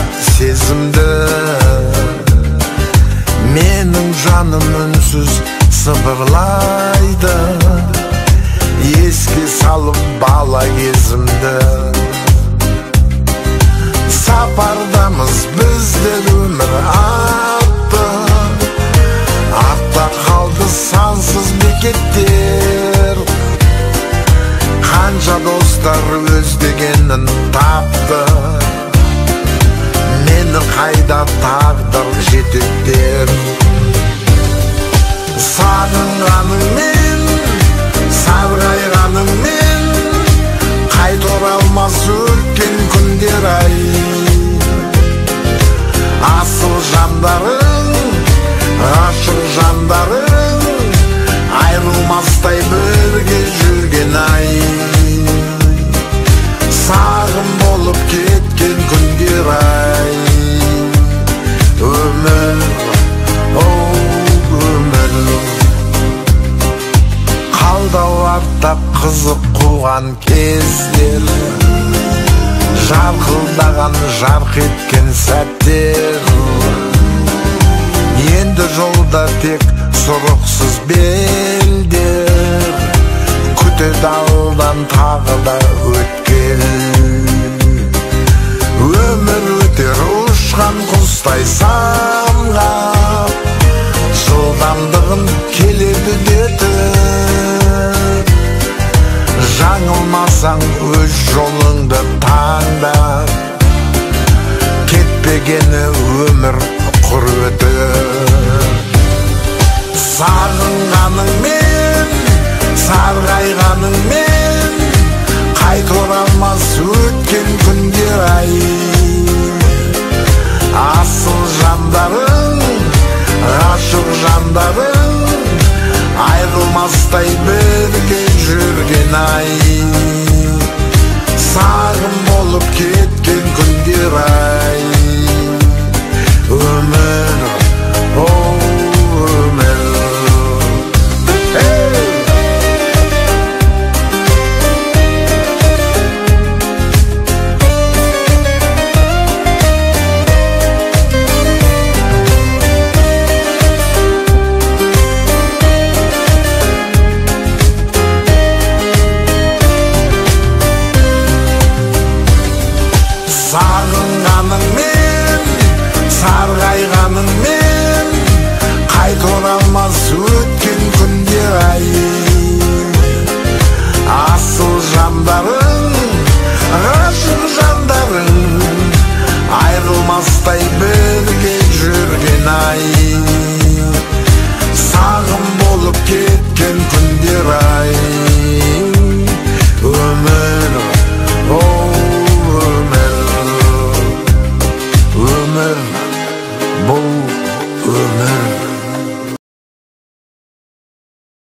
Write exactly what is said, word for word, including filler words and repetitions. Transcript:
сезімді, менің жаным үнсіз сыбырлайды, еске салып бала кезімді. Сапардамыз біздер өмір атты, артта қалды сансыз бекеттер. Қанша достар өз дегенін тапты, мені қайда тағдыр жетектер. Сағынғаныңмен, сарғайғаныңмен, қайта оралмас өткен күндер ай. Асыл жандарың, ғашық жандарың, айрылмастай бірге жүрген ай. Сағым болып кеткен күндер ай. Өмір, оу өмір, қалдау артта қызық қуған кездер, жарқылдаған жарқ еткен сәттер. Енді жолда тек сұрықсыз белдер, күтеді алдан тағы да өткел. Өмір өтер ұшқан құстай самғап, жылдамдығын келеді детіп. Жаңылмасаң өз жолыңды таңдап, кетпегені өмір құр өтіп. Сағынғаныңмен, сарғайғаныңмен, қайта оралмас өткен күндер ай.